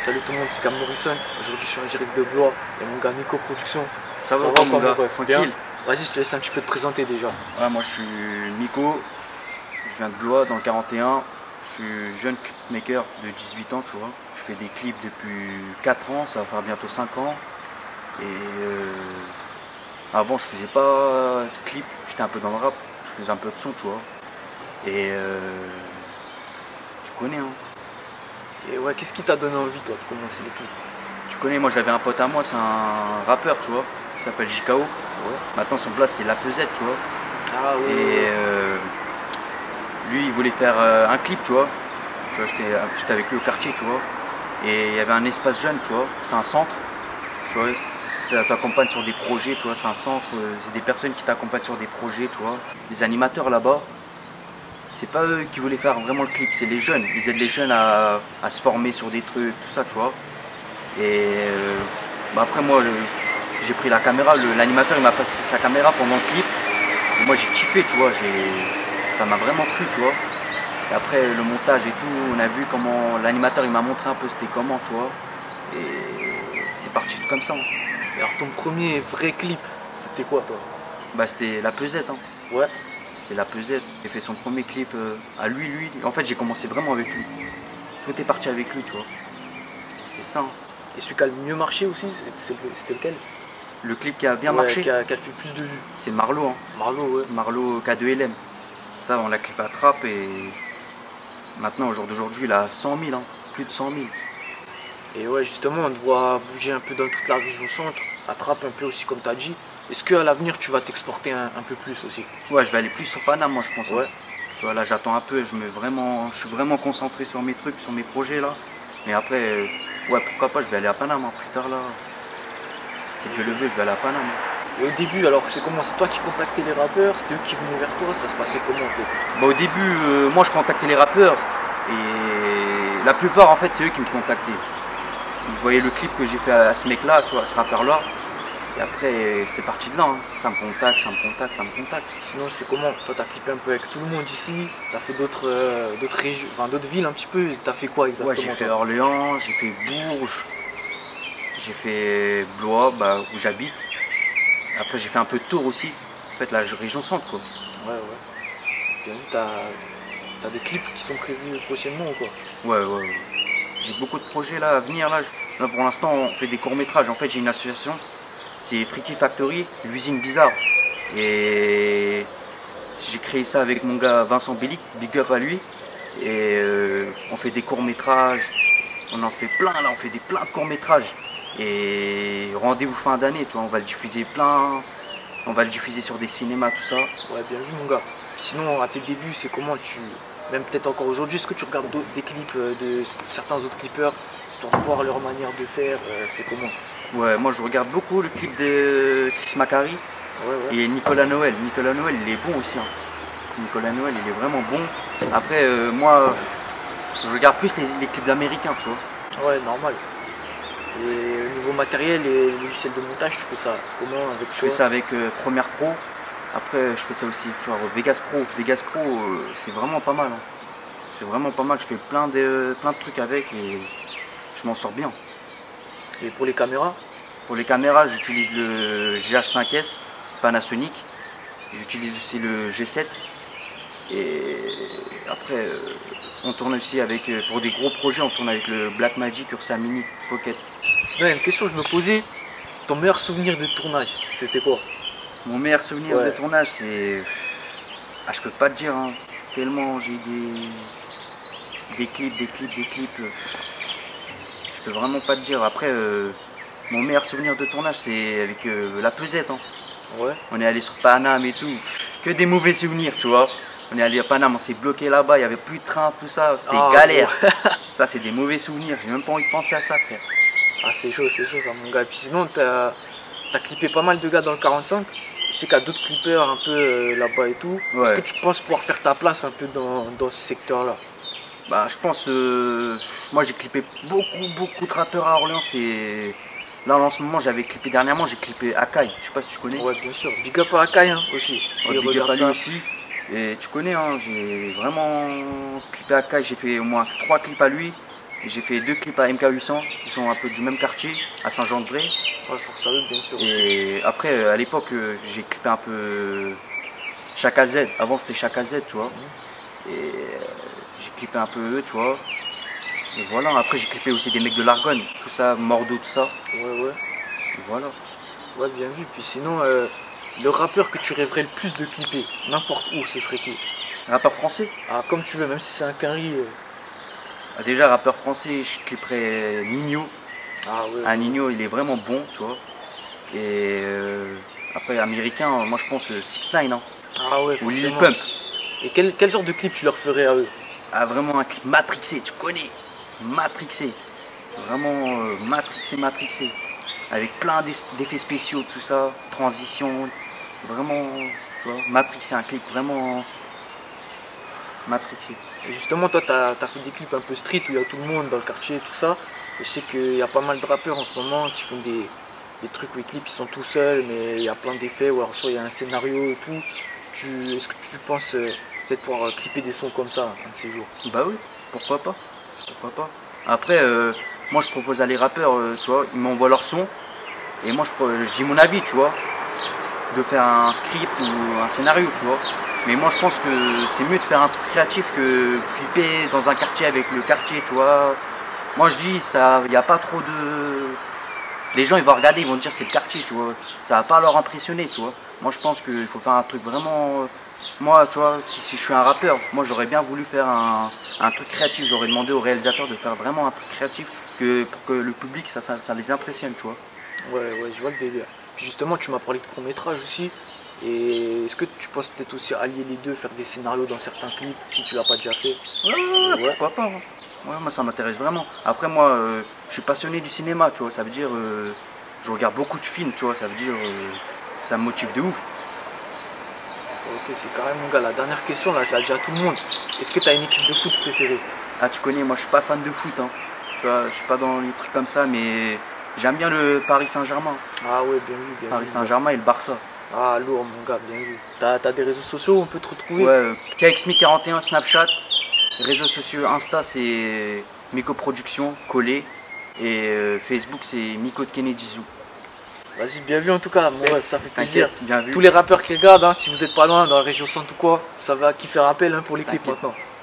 Salut tout le monde, c'est Cam Morrison. Aujourd'hui je suis en direct de Blois et mon gars Nico Production. Ça va mon gars, tranquille. Vas-y, je te laisse un petit peu te présenter déjà. Ouais, moi je suis Nico, je viens de Blois dans le 41. Je suis jeune clipmaker de 18 ans, tu vois. Je fais des clips depuis 4 ans, ça va faire bientôt 5 ans. Et avant je faisais pas de clips, j'étais un peu dans le rap, je faisais un peu de son, tu vois. Et tu connais hein. Et ouais, qu'est-ce qui t'a donné envie toi de commencer les clips? Tu connais, moi j'avais un pote à moi, c'est un rappeur, tu vois. Il s'appelle JKO. Ouais. Maintenant son place c'est La Pesette, tu vois. Ah ouais. Et lui il voulait faire un clip, tu vois. Tu vois, j'étais avec lui au quartier, tu vois. Et il y avait un espace jeune, tu vois. C'est un centre. Tu vois, ça t'accompagne sur des projets, tu vois. C'est un centre, c'est des personnes qui t'accompagnent sur des projets, tu vois. Les animateurs là-bas, c'est pas eux qui voulaient faire vraiment le clip, c'est les jeunes. Ils aident les jeunes à se former sur des trucs, tout ça, tu vois. Et après moi, j'ai pris la caméra, l'animateur il m'a passé sa caméra pendant le clip. Et moi j'ai kiffé, tu vois, ça m'a vraiment plu, tu vois. Et après le montage et tout, on a vu comment l'animateur il m'a montré un peu c'était comment, tu vois. Et c'est parti tout comme ça. Et alors ton premier vrai clip, c'était quoi toi? Bah c'était La Pesette, hein. Ouais. C'était La Pesette. J'ai fait son premier clip à lui. En fait j'ai commencé vraiment avec lui. Tout est parti avec lui, tu vois. C'est ça. Hein. Et celui qui a le mieux marché aussi, c'était lequel? Le clip qui a bien marché, qui a fait plus de vues. c'est Marlo. Hein. Marlo, ouais. Marlo K2LM. Ça, on l'a clip à Trappe et maintenant, au jour d'aujourd'hui, il a 100 000, hein. Plus de 100 000. Et ouais, justement, on te voit bouger un peu dans toute la région centre, à Trappe un peu aussi, comme tu as dit. Est-ce qu'à l'avenir, tu vas t'exporter un peu plus aussi? Ouais, je vais aller plus sur Paname, moi, je pense. Ouais. Hein. Tu vois, là, j'attends un peu. Je suis vraiment concentré sur mes trucs, sur mes projets, là. Mais après, ouais, pourquoi pas, je vais aller à Paname, hein, plus tard, là. Si Dieu le veut, je vais aller à Paname. Et au début, alors c'est comment? C'est toi qui contactais les rappeurs? C'était eux qui venaient vers toi? Ça se passait comment en fait? Bah, au début, moi je contactais les rappeurs et la plupart en fait c'est eux qui me contactaient. Ils voyaient le clip que j'ai fait à ce mec là, tu vois, à ce rappeur là. Et après c'était parti de là, hein. Ça me contacte, ça me contacte, ça me contacte. Sinon c'est comment? Toi t'as clippé un peu avec tout le monde ici, t'as fait d'autres régions, enfin d'autres villes un petit peu, t'as fait quoi exactement? Ouais, j'ai fait Orléans, j'ai fait Bourges, j'ai fait Blois, bah, où j'habite. Après j'ai fait un peu de Tours aussi, en fait la région centre quoi. Ouais ouais. Bien vu, t'as des clips qui sont prévus prochainement ou quoi? Ouais. J'ai beaucoup de projets là à venir là. Là pour l'instant on fait des courts-métrages. En fait j'ai une association, c'est Freaky Factory, l'usine bizarre. Et j'ai créé ça avec mon gars Vincent Bellic, big up à lui. Et on fait des courts-métrages, on en fait plein là, on fait plein de courts-métrages. Et rendez-vous fin d'année, tu vois, on va le diffuser on va le diffuser sur des cinémas, tout ça. Ouais, bien vu mon gars. Sinon à tes débuts, c'est comment même peut-être encore aujourd'hui, est-ce que tu regardes des clips de certains autres clippers, histoire de voir leur manière de faire, c'est comment? Ouais, moi je regarde beaucoup le clip de Chris Macari et Nicolas Noël. Nicolas Noël il est bon aussi. Hein. Nicolas Noël il est vraiment bon. Après moi je regarde plus les clips d'américains, tu vois. Ouais, normal. Et au niveau matériel et logiciel de montage, tu fais ça comment avec Je fais ça avec Premiere Pro. Après je fais ça aussi, tu vois, Vegas Pro. Vegas Pro c'est vraiment pas mal. Hein. C'est vraiment pas mal, je fais plein de trucs avec et je m'en sors bien. Et pour les caméras? Pour les caméras, j'utilise le GH5S Panasonic. J'utilise aussi le G7. Et après, on tourne aussi avec, pour des gros projets, on tourne avec le Blackmagic Ursa Mini Pocket. Sinon, il y a une question que je me posais. Ton meilleur souvenir de tournage, c'était quoi? Mon meilleur souvenir de tournage, c'est... Ah, je peux pas te dire, hein. Tellement j'ai des clips. Je peux vraiment pas te dire. Après, mon meilleur souvenir de tournage, c'est avec La Pesette. Hein. Ouais. On est allé sur Paname et tout. Que des mauvais souvenirs, tu vois. On est allé à Paname, on s'est bloqué là-bas, il n'y avait plus de train, tout ça. C'était galère. Ça, c'est des mauvais souvenirs. J'ai même pas envie de penser à ça, frère. Ah, c'est chaud ça, mon gars. Et puis sinon, t'as clippé pas mal de gars dans le 45. Je sais qu'il y a d'autres clippers un peu là-bas et tout. Ouais. Est-ce que tu penses pouvoir faire ta place un peu dans ce secteur-là? Bah, je pense, moi j'ai clippé beaucoup de rappeurs à Orléans. Là en ce moment j'avais clippé dernièrement, j'ai clippé Akai, je sais pas si tu connais. Ouais, bien sûr. Big up à Akai hein, aussi. Ouais, big up à lui aussi. Et tu connais, hein, j'ai vraiment clippé Akai, j'ai fait au moins 3 clips à lui. J'ai fait 2 clips à MK800, qui sont un peu du même quartier, à Saint-Jean-de-Bray. Ouais, force à eux, bien sûr. Et aussi. après, à l'époque, j'ai clippé un peu Chaka Z. Avant, c'était Chaka Z, tu vois. Et j'ai clippé un peu eux, tu vois. Et voilà, après, j'ai clippé aussi des mecs de l'Argonne, tout ça, Mordo, tout ça. Ouais. Et voilà. Ouais, bien vu. Puis sinon, le rappeur que tu rêverais le plus de clipper, n'importe où, ce serait qui? Rappeur français? Ah, comme tu veux, même si c'est un Quinry. Ah, déjà, rappeur français, je clipperais Nino. Ah ouais. Un Nino, il est vraiment bon, tu vois. Et après, américain, moi je pense 6ix9ine, hein. Ah ouais, Ou Lil forcément. Pump. Et quel genre de clip tu leur ferais à eux? Ah, vraiment un clip matrixé, tu connais. Matrixé. Vraiment matrixé. Avec plein d'effets spéciaux, tout ça. Transition. Vraiment, tu vois. Matrixé, un clip vraiment matrixé. Et justement, toi, t'as fait des clips un peu street où il y a tout le monde dans le quartier, tout ça. Et je sais qu'il y a pas mal de rappeurs en ce moment qui font des trucs où les clips ils sont tout seuls, mais il y a plein d'effets, ou alors soit il y a un scénario et tout. Est-ce que tu penses peut-être pouvoir clipper des sons comme ça un de ces jours? Bah oui, pourquoi pas. Pourquoi pas. Après, moi je propose à les rappeurs, tu vois, ils m'envoient leur son. Et moi je dis mon avis, tu vois. De faire un script ou un scénario, tu vois. Mais moi je pense que c'est mieux de faire un truc créatif que clipper dans un quartier avec le quartier, tu vois. Moi je dis, ça, il n'y a pas trop de... Les gens ils vont regarder, ils vont dire c'est le quartier, tu vois. Ça va pas leur impressionner, tu vois. Moi je pense qu'il faut faire un truc vraiment... Moi, tu vois, si je suis un rappeur, moi j'aurais bien voulu faire un truc créatif. J'aurais demandé au réalisateur de faire vraiment un truc créatif pour que le public, ça les impressionne, tu vois. Ouais, je vois le délire. Puis justement, tu m'as parlé de court-métrage aussi. Et est-ce que tu penses peut-être aussi allier les deux, faire des scénarios dans certains clips, si tu l'as pas déjà fait? Ouais, pourquoi pas, hein. Ouais, moi ça m'intéresse vraiment. Après moi, je suis passionné du cinéma, tu vois. Ça veut dire, je regarde beaucoup de films, tu vois. Ça veut dire, ça me motive de ouf. Ok, c'est carré mon gars. La dernière question, là, je la dis à tout le monde. Est-ce que tu as une équipe de foot préférée? Ah, tu connais, moi je suis pas fan de foot, hein. Tu vois, je suis pas dans les trucs comme ça, mais j'aime bien le Paris Saint-Germain. Ah ouais, bien vu, bien Paris vu. Saint-Germain et le Barça. Ah, lourd mon gars, bien vu. T'as des réseaux sociaux où on peut te retrouver? Ouais, KXMI41 Snapchat. Réseaux sociaux, Insta c'est Miko Production, Collé. Et Facebook c'est Miko de Kennedy Zoo. Vas-y, bien vu en tout cas, mon ref, ça fait plaisir. Bien vu. Tous les rappeurs qui regardent, hein, si vous êtes pas loin dans la région centre ou quoi, ça va kiffer rappel hein, pour les clips maintenant.